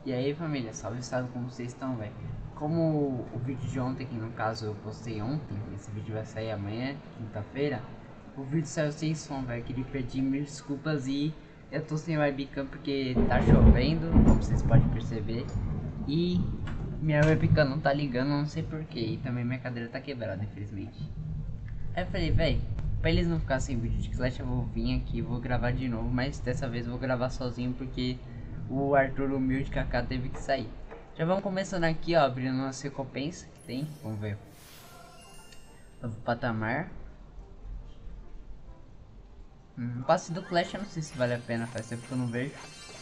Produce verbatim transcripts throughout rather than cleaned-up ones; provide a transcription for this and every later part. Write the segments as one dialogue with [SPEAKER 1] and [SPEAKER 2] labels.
[SPEAKER 1] E aí família, salve salve, como vocês estão, velho? Como o vídeo de ontem, que no caso eu postei ontem, esse vídeo vai sair amanhã, quinta-feira. O vídeo saiu sem som, velho, queria pedir mil desculpas e eu tô sem webcam porque tá chovendo, como vocês podem perceber. E minha webcam não tá ligando, não sei porquê, e também minha cadeira tá quebrada, infelizmente. Aí eu falei, velho, pra eles não ficarem sem vídeo de Clash, eu vou vir aqui e vou gravar de novo, mas dessa vez eu vou gravar sozinho porque o Arthur Humilde Kaká teve que sair. Já vamos começando aqui, ó, abrindo nossa recompensa que tem, vamos ver. Novo patamar. Hum, passe do Clash, eu não sei se vale a pena, faz tempo que eu não vejo.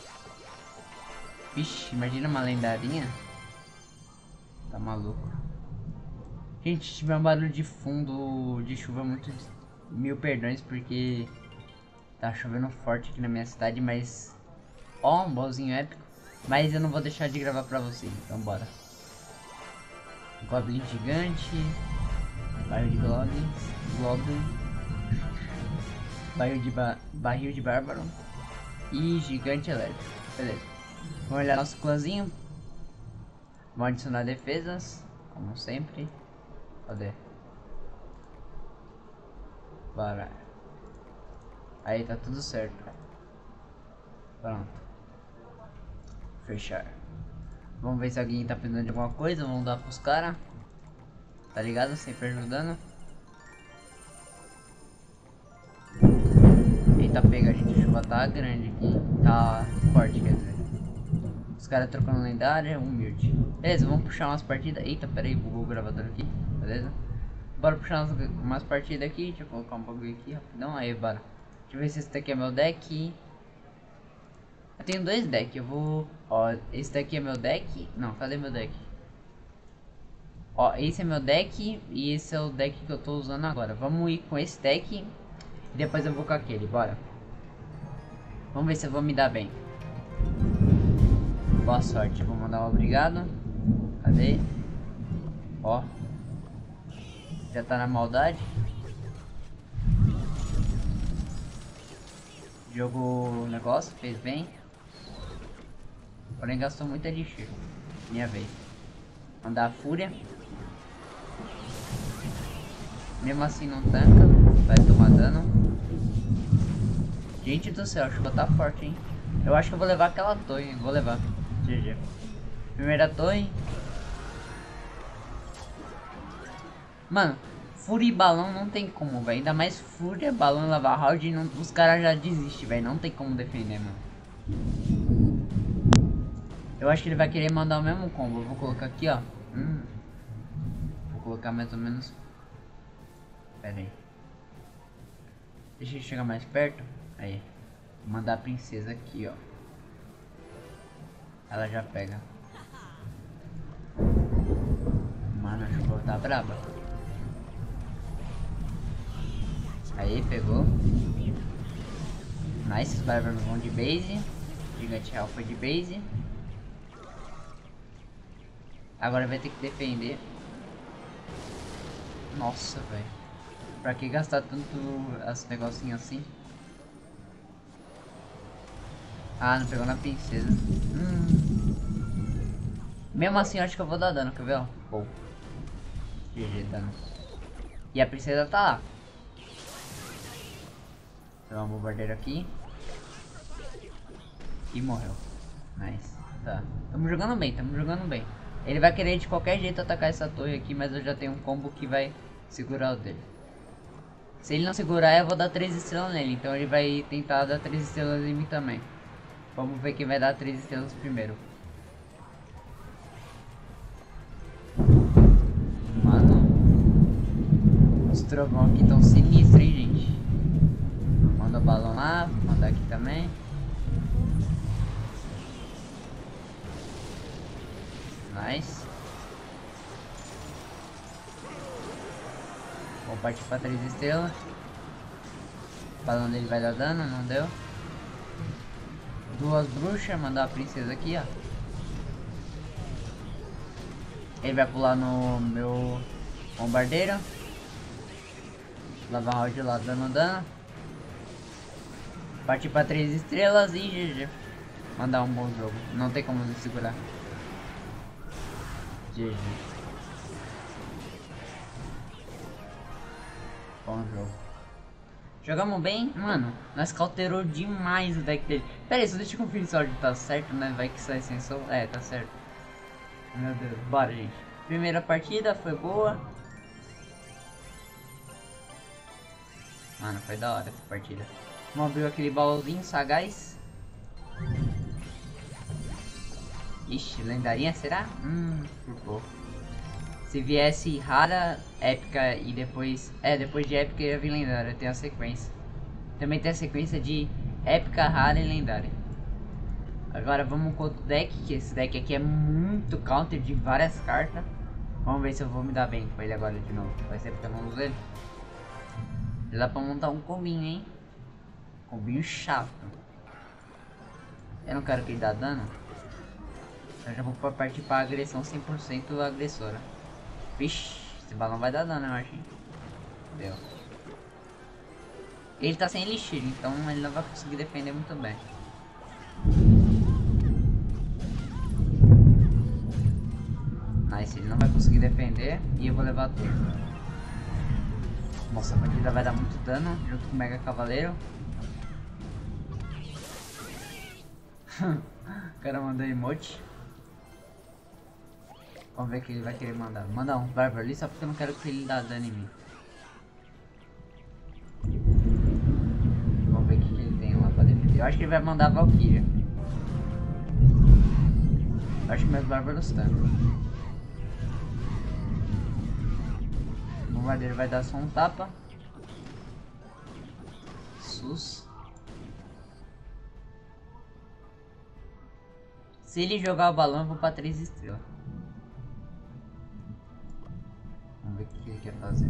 [SPEAKER 1] Vixe, imagina uma lendarinha. Tá maluco. Gente, se tiver um barulho de fundo de chuva, muito mil perdões, porque tá chovendo forte aqui na minha cidade, mas ó, um bolzinho épico. Mas eu não vou deixar de gravar pra vocês, então bora. Goblin gigante, barril de goblins, goblin, barril de, ba barril de bárbaro e gigante elétrico. Beleza, vamos olhar nosso clãzinho. Vamos adicionar defesas, como sempre. Cadê? Bora. Aí tá tudo certo. Pronto. Fechar. Vamos ver se alguém tá precisando de alguma coisa. Vamos dar pros caras. Tá ligado? Sempre ajudando. Eita, pega, gente. A chuva tá grande aqui. Tá forte, quer dizer. Os caras trocando lendária. Humilde. Beleza, vamos puxar umas partidas. Eita, pera aí, bugou o gravador aqui. Beleza? Bora puxar umas, umas partidas aqui. Deixa eu colocar um bagulho aqui rapidão. Aí, bora. Deixa eu ver se esse daqui é meu deck. Eu tenho dois decks, eu vou... Ó, esse daqui é meu deck. Não, cadê meu deck? Ó, esse é meu deck e esse é o deck que eu tô usando agora. Vamos ir com esse deck e depois eu vou com aquele, bora. Vamos ver se eu vou me dar bem. Boa sorte, vou mandar um obrigado. Cadê? Ó. Já tá na maldade. Jogou o negócio, fez bem. Porém gastou muita elixir. Minha vez. Mandar a fúria. Mesmo assim não tanca. Vai tomar dano. Gente do céu, a chuva tá forte, hein. Eu acho que eu vou levar aquela torre, hein? Vou levar. G G. Primeira torre. Mano, fúria e balão não tem como, velho. Ainda mais fúria, balão e lava round. Não, os caras já desistem, velho. Não tem como defender, mano. Eu acho que ele vai querer mandar o mesmo combo. Eu vou colocar aqui, ó. Hum. Vou colocar mais ou menos. Pera aí. Deixa ele chegar mais perto. Aí. Vou mandar a princesa aqui, ó. Ela já pega. Mano, a chuva tá braba. Aí, pegou. Nice, os bárbaros vão de base. Gigante real foi de base. Agora vai ter que defender. Nossa, velho. Pra que gastar tanto as negocinhos assim? Ah, não pegou na princesa. Hum. Mesmo assim, eu acho que eu vou dar dano, quer ver, ó? Pô. G G, dano. E a princesa tá lá. Então, um bombardeiro aqui. E morreu. Nice. Tá. Tamo jogando bem, tamo jogando bem. Ele vai querer de qualquer jeito atacar essa torre aqui, mas eu já tenho um combo que vai segurar o dele. Se ele não segurar, eu vou dar três estrelas nele. Então ele vai tentar dar três estrelas em mim também. Vamos ver quem vai dar três estrelas primeiro. Mano, os trovão aqui estão sinistros, hein, gente. Manda o balão lá, vou mandar aqui também. Nice. Vou partir para três estrelas. O balão dele vai dar dano, não deu. Duas bruxas, mandar a princesa aqui, ó. Ele vai pular no meu bombardeiro. Lava round lá dando dano. Partir para três estrelas e G G. mandar um bom jogo. Não tem como nos segurar. G G. Bom jogo. Jogamos bem? Mano, nós cauterou demais o deck dele. Pera aí, só deixa eu conferir se o áudio tá certo, né? Vai que sai sem som. É, tá certo. Meu Deus, bora, gente. Primeira partida foi boa. Mano, foi da hora essa partida. Vamos abrir aquele baúzinho sagaz. Ixi, lendarinha, será? Hum, por pouco. Se viesse rara, épica e depois... É, depois de épica ia vir lendária, tem a sequência. Também tem a sequência de épica, rara e lendária. Agora vamos com outro deck, que esse deck aqui é muito counter de várias cartas. Vamos ver se eu vou me dar bem com ele agora de novo. Vai ser porque eu não uso ele. Dá pra montar um combinho, hein? Combinho chato. Eu não quero que ele dá dano. Eu já vou partir pra agressão cem por cento agressora. Vixe, esse balão vai dar dano, eu acho. Deu. Ele tá sem elixir, então ele não vai conseguir defender muito bem. Nice, ele não vai conseguir defender e eu vou levar tudo. Nossa, a partida vai dar muito dano junto com o Mega Cavaleiro. O cara mandou emote. Vamos ver o que ele vai querer mandar. Manda um bárbaro ali só porque eu não quero que ele dá dano em mim. Vamos ver o que, que ele tem lá pra defender. Eu acho que ele vai mandar a Valkyria. Eu acho que meus bárbaros tancam. O bombardeiro vai dar só um tapa. Sus. Se ele jogar o balão, eu vou pra três estrelas. Vamos ver o que ele quer fazer.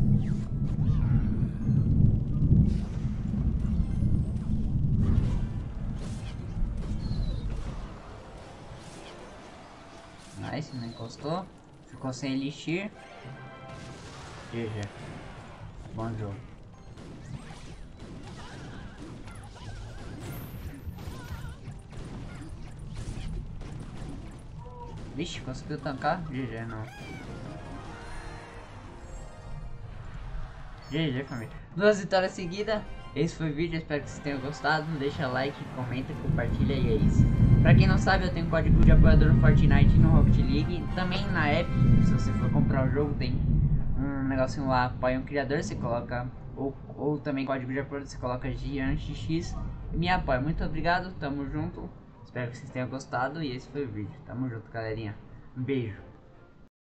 [SPEAKER 1] Nice, não encostou. Ficou sem elixir. G G. Bom jogo. Vixe, conseguiu tancar? G G, não. G G, família. Duas vitórias seguidas. Esse foi o vídeo, espero que vocês tenham gostado. Deixa like, comenta, compartilha e é isso. Pra quem não sabe, eu tenho código de apoiador no Fortnite e no Rocket League. Também na app, se você for comprar o jogo, tem um negocinho lá, apoia um criador, você coloca, ou, ou também código de apoio, você coloca Giante X e me apoia. Muito obrigado, tamo junto, espero que vocês tenham gostado e esse foi o vídeo. Tamo junto, galerinha, um beijo.